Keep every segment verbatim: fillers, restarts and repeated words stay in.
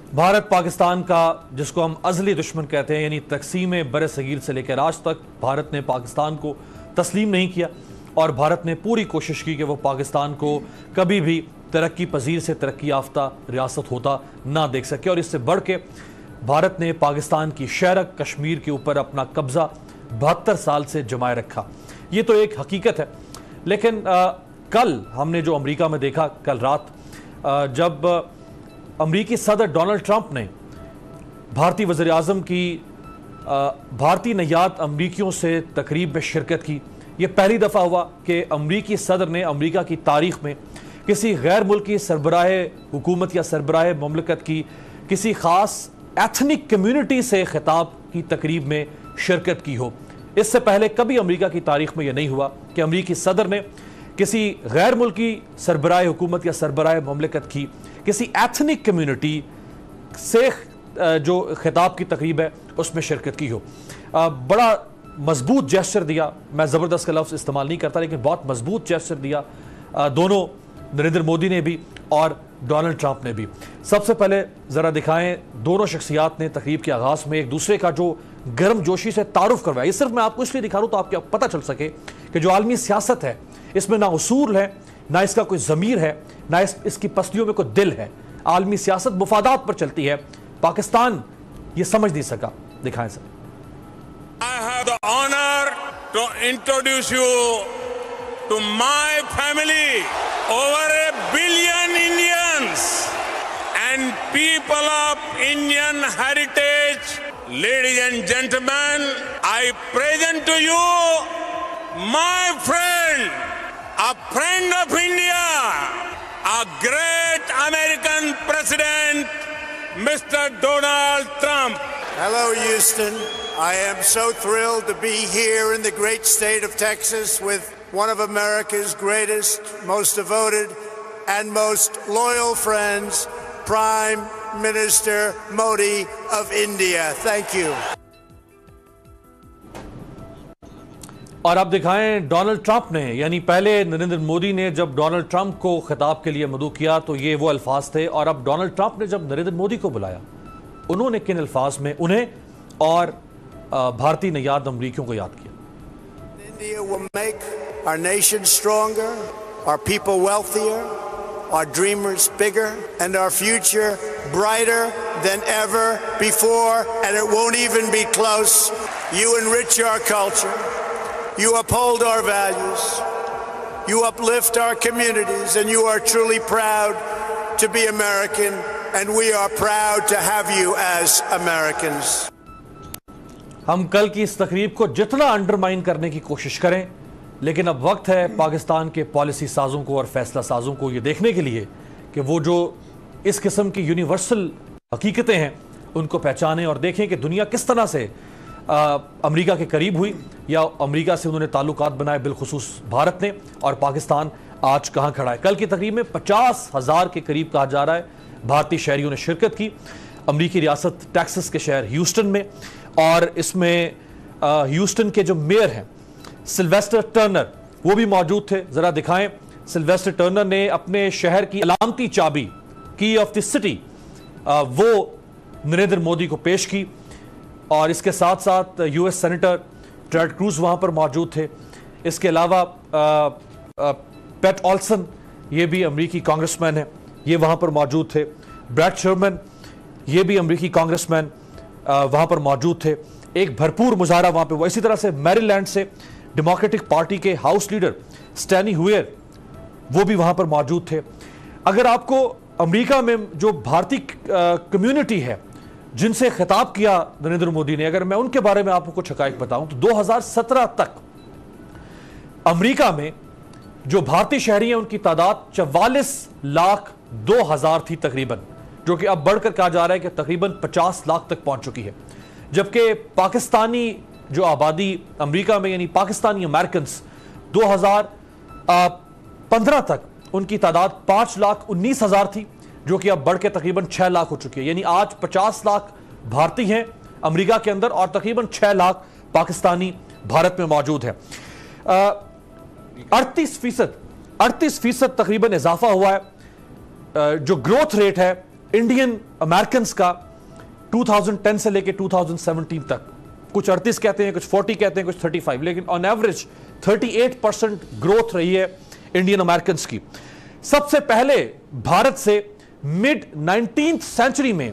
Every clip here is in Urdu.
بھارت پاکستان کا جس کو ہم ازلی دشمن کہتے ہیں، یعنی تقسیم بر صغیر سے لے کر آج تک بھارت نے پاکستان کو تسلیم نہیں کیا، اور بھارت نے پوری کوشش کی کہ وہ پاکستان کو کبھی بھی ترقی پذیر سے ترقی یافتہ ریاست ہوتا نہ دیکھ سکے، اور اس سے بڑھ کے بھارت نے پاکستان کی شہرک کشمیر کے اوپر اپنا قبضہ بہتر سال سے جمائے رکھا۔ یہ تو ایک حقیقت ہے، لیکن کل ہم نے جو امریکہ میں دیکھا، کل رات جب امریکی صدر ڈونلڈ ٹرمپ نے بھارتی وزیر اعظم کی بھارتی نیاد امریکیوں سے تقریب میں شرکت کی، یہ پہلی دفعہ ہوا کہ امریکی صدر نے امریکہ کی تاریخ میں کسی غیر ملکی سربراہ حکومت یا سربراہ مملکت کی کسی خاص ایتھنک کمیونٹی سے خطاب کی تقریب میں شرکت کی ہو۔ اس سے پہلے کبھی امریکہ کی تاریخ میں یہ نہیں ہوا کہ امریکی صدر نے کسی غیر ملکی سربراہ حکومت یا سربراہ مملکت کی کسی ایتھنک کمیونٹی سے جو خطاب کی تقریب ہے اس میں شرکت کی ہو۔ بڑا مضبوط جیسچر دیا، میں زبردست کا لفظ استعمال نہیں کرتا، لیکن بہت مضبوط جیسچر دیا دونوں، نریندر مودی نے بھی اور ڈونلڈ ٹرمپ نے بھی۔ سب سے پہلے ذرا دکھائیں، دونوں شخصیات نے تقریب کے آغاز میں ایک دوسرے کا جو گرم جوشی سے تعارف کروایا۔ یہ صرف میں آپ کو اس لیے دکھا رہا ہوں تو آپ کو پتہ چل سکے کہ جو عالمی سیاست ہے اس میں نہ اصول ہے، نہ اس کا کوئی ضمیر ہے، نہ اس, اس کی پستیوں میں کوئی دل ہے۔ عالمی سیاست مفادات پر چلتی ہے، پاکستان یہ سمجھ نہیں سکا۔ دکھائیں سر۔ I have the honor to introduce you to my family, over a billion Indians and people of Indian heritage. Ladies and gentlemen, I present to you my friend, a friend of India, a great American president, Mister Donald Trump. Hello, Houston. I am so thrilled to be here in the great state of Texas with one of America's greatest, most devoted, and most loyal friends, Prime Minister Modi of India. Thank you. اور اب دکھائیں ڈونلڈ ٹرمپ نے، یعنی پہلے نریندر مودی نے جب ڈونلڈ ٹرمپ کو خطاب کے لیے مدعو کیا تو یہ وہ الفاظ تھے، اور اب ڈونلڈ ٹرمپ نے جب نریندر مودی کو بلایا انہوں نے کن الفاظ میں انہیں اور بھارتی نیاد امریکیوں کو یاد کیا۔ India will make our nation stronger, our people wealthier, our dreamers bigger, and our future brighter than ever before, and it won't even be close. You enrich our culture, you uphold our values, you uplift our communities, and you are truly proud to be American, and we are proud to have you as Americans. ہم کل کی اس تقریب کو جتنا انڈرمائن کرنے کی کوشش کریں، لیکن اب وقت ہے پاکستان کے پالیسی سازوں کو اور فیصلہ سازوں کو یہ دیکھنے کے لیے کہ وہ جو اس قسم کی یونیورسل حقیقتیں ہیں ان کو پہچانیں اور دیکھیں کہ دنیا کس طرح سے امریکہ کے قریب ہوئی یا امریکہ سے انہوں نے تعلقات بنائے، بالخصوص بھارت نے، اور پاکستان آج کہاں کھڑا ہے۔ کل کی تقریب میں پچاس ہزار کے قریب کہا جا رہا ہے بھارتی شہریوں نے شرکت کی، امریکی ریاست ٹیکسس کے شہر ہیوسٹن میں، اور اس میں ہیوسٹن کے جو میئر ہیں سلویسٹر ٹرنر وہ بھی موجود تھے۔ ذرا دکھائیں، سلویسٹر ٹرنر نے اپنے شہر کی علامتی چابی، کی آف دی سٹی، وہ نریندر مودی کو پیش کی، اور اس کے ساتھ ساتھ یو ایس سینیٹر ٹریڈ کروز وہاں پر موجود تھے۔ اس کے علاوہ پیٹ آلسن، یہ بھی امریکی کانگریس مین ہیں، یہ وہاں پر موجود تھے۔ بریٹ شرمن، یہ بھی امریکی کانگریس مین وہاں پر موجود تھے۔ ایک بھرپور مظاہرہ وہاں پہ وہ اسی طرح سے میری لینڈ سے ڈیموکریٹک پارٹی کے ہاؤس لیڈر سٹینی ہوئر وہ بھی وہاں پر موجود تھے۔ اگر آپ کو امریکہ میں جو بھارتی کمیونٹی ہے جن سے خطاب کیا نریندر مودی نے، اگر میں ان کے بارے میں آپ کو کچھ حقائق بتاؤں تو دو ہزار سترہ تک امریکہ میں جو بھارتی شہری ہیں ان کی تعداد چوالیس لاکھ دو ہزار تھی تقریباً، جو کہ اب بڑھ کر کہا جا رہا ہے کہ تقریباً پچاس لاکھ تک پہنچ چکی ہے، جبکہ پاکستانی جو آبادی امریکہ میں یعنی پاکستانی امریکنز دو ہزار پندرہ تک ان کی تعداد پانچ لاکھ انیس ہزار تھی، جو کہ اب بڑھ کے تقریباً چھ لاکھ ہو چکی ہے۔ یعنی آج پچاس لاکھ بھارتی ہیں امریکہ کے اندر اور تقریباً چھ لاکھ پاکستانی بھارت میں موجود ہے۔ اڑتیس فیصد اڑتیس فیصد تقریباً اضافہ ہوا ہے جو گروتھ ریٹ ہے इंडियन अमेरिकन्स का दो हज़ार दस से लेके दो हज़ार सत्रह तक, कुछ अड़तीस कहते हैं, कुछ चालीस कहते हैं, कुछ पैंतीस, लेकिन ऑन एवरेज अड़तीस परसेंट ग्रोथ रही है इंडियन अमेरिकन्स की। सबसे पहले भारत से मिड नाइनटीन्थ सेंचुरी में,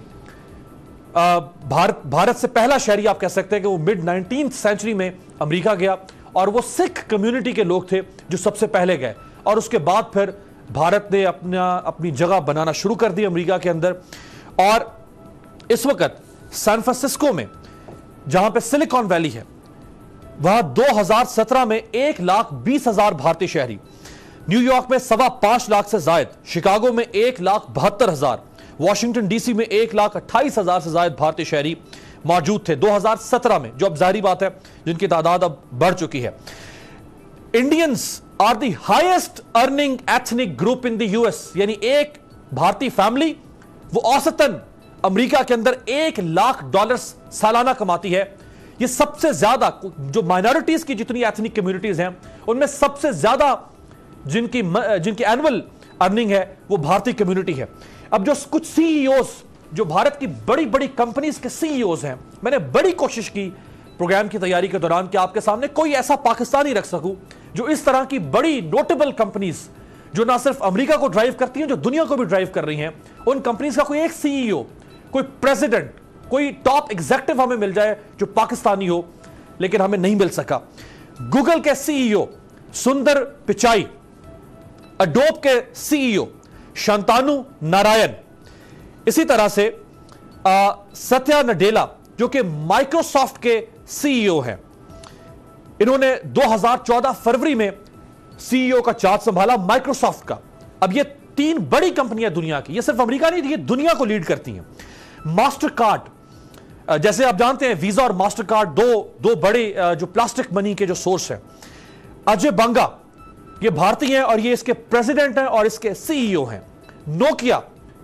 भारत भारत से पहला शहरी आप कह सकते हैं कि वो मिड नाइनटीन्थ सेंचुरी में अमेरिका गया, और वो सिख कम्युनिटी के लोग थे जो सबसे पहले गए, और उसके बाद फिर भारत ने अपना अपनी जगह बनाना शुरू कर दी अमेरिका के अंदर। और इस वक्त सैन फ्रांसिस्को में, जहां पे सिलिकॉन वैली है, वहां दो हज़ार सत्रह में एक लाख बीस हजार भारतीय शहरी, न्यूयॉर्क में सवा पांच लाख से जायद, शिकागो में एक लाख बहत्तर हजार, वॉशिंगटन डीसी में एक लाख अट्ठाईस हजार से जायद भारतीय शहरी मौजूद थे दो हज़ार सत्रह में, जो अब जाहिर बात है जिनकी तादाद अब बढ़ चुकी है। Indians are the highest earning ethnic group in the US, यानी एक भारतीय फैमिली वो औसतन अमेरिका के अंदर एक लाख डॉलर सालाना कमाती है। ये सबसे ज्यादा, जो माइनॉरिटीज की जितनी एथनिक कम्युनिटीज हैं उनमें सबसे ज्यादा जिनकी जिनकी एनुअल अर्निंग है वो भारतीय कम्युनिटी है। अब जो कुछ सीईओज, जो भारत की बड़ी बड़ी कंपनीज के सीईओज हैं, मैंने बड़ी कोशिश की प्रोग्राम की तैयारी के दौरान कि आपके सामने कोई ऐसा पाकिस्तानी रख सकूं जो इस तरह की बड़ी नोटेबल कंपनीज, जो ना सिर्फ अमेरिका को ड्राइव करती हैं, जो दुनिया को भी ड्राइव कर रही हैं, उन कंपनीज का कोई एक सीईओ, कोई प्रेसिडेंट, कोई टॉप एग्जीक्यूटिव हमें मिल जाए जो पाकिस्तानी हो, लेकिन हमें नहीं मिल सका। गूगल के सीईओ सुंदर पिचाई, अडोब के सीईओ शांतानु नारायण, इसी तरह से आ, सत्या नडेला जो कि माइक्रोसॉफ्ट के सीईओ हैं, इन्होंने दो हज़ार चौदह फरवरी में सीईओ का चार्ज संभाला माइक्रोसॉफ्ट का। अब ये तीन बड़ी कंपनियां दुनिया की, ये सिर्फ अमेरिका नहीं, ये दुनिया को लीड करती हैं। मास्टर कार्ड, जैसे आप जानते हैं वीजा और मास्टर कार्ड दो दो बड़े जो प्लास्टिक मनी के जो सोर्स हैं। अजय बंगा ये भारतीय हैं और ये इसके प्रेसिडेंट हैं और इसके सीईओ हैं। नोकिया,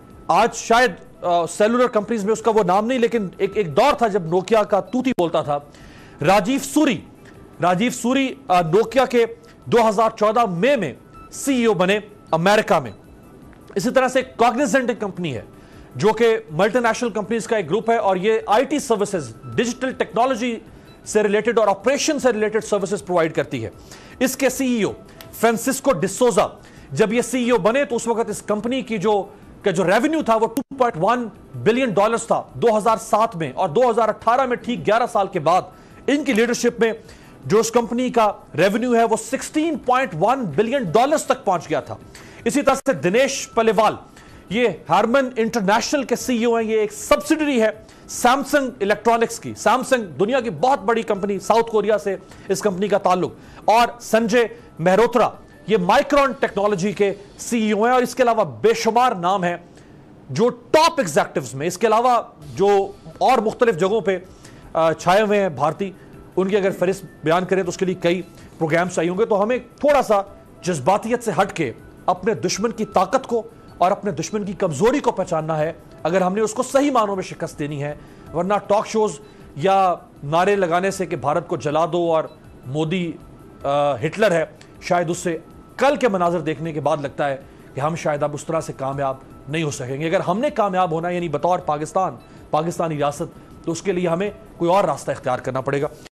आज शायद सेलुलर कंपनीज में उसका वो नाम नहीं, लेकिन एक एक दौर था जब नोकिया का तूती बोलता था। राजीव सूरी राजीव सूरी नोकिया के दो हज़ार चौदह मई में सीईओ बने अमेरिका में। इसी तरह से कॉग्निजेंट कंपनी है जो कि मल्टीनेशनल कंपनीज का एक ग्रुप है, और ये आईटी सर्विसेज, डिजिटल टेक्नोलॉजी से रिलेटेड और ऑपरेशन से रिलेटेड सर्विसेज प्रोवाइड करती है। इसके सीईओ फ्रांसिस्को डिसोजा, जब ये सीईओ बने तो उस वक्त इस कंपनी की जो का जो रेवेन्यू था वो दो पॉइंट एक बिलियन डॉलर्स था दो हज़ार सात में, और दो हज़ार अठारह में ठीक ग्यारह साल के बाद इनकी लीडरशिप में जो उस कंपनी का रेवेन्यू है वो सोलह पॉइंट एक बिलियन डॉलर्स तक पहुंच गया था। इसी तरह से दिनेश पलेवाल, ये हार्मन इंटरनेशनल के सीईओ हैं, ये एक सब्सिडरी है सैमसंग इलेक्ट्रॉनिक्स की। सैमसंग दुनिया की बहुत बड़ी कंपनी, साउथ कोरिया से इस कंपनी का ताल्लुक। और संजय मेहरोत्रा, ये माइक्रॉन टेक्नोलॉजी के सीईओ हैं, और इसके अलावा बेशुमार नाम है जो टॉप एग्जीक्यूटिव्स में, इसके अलावा जो और मुख्तलिफ जगहों पे छाए हुए हैं भारतीय, उनकी अगर फहरिस्त बयान करें तो उसके लिए कई प्रोग्राम्स चाहिए होंगे। तो हमें थोड़ा सा जज्बातियत से हट के अपने दुश्मन की ताकत को और अपने दुश्मन की कमजोरी को पहचानना है, अगर हमने उसको सही मानों में शिकस्त देनी है। वरना टॉक शोज या नारे लगाने से कि भारत को जला दो और मोदी आ, हिटलर है, शायद उससे कल के मनाजर देखने के बाद लगता है कि हम शायद अब उस तरह से कामयाब नहीं हो सकेंगे। अगर हमने कामयाब होना यानी बतौर पाकिस्तान, पाकिस्तानी रियासत, तो उसके लिए हमें कोई और रास्ता इख्तियार करना पड़ेगा।